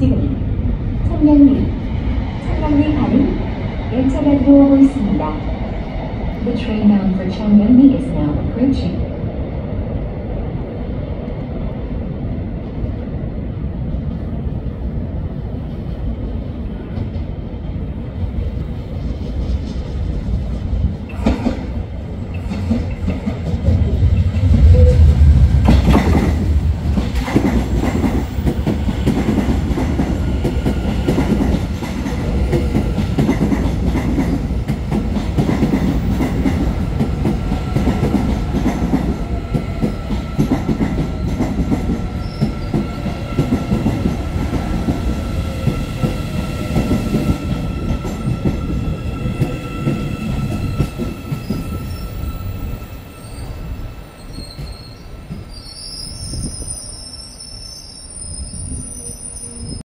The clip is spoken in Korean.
지금 청량리 가는 열차가 들어오고 있습니다. The train bound for Cheongyeongmi is now approaching.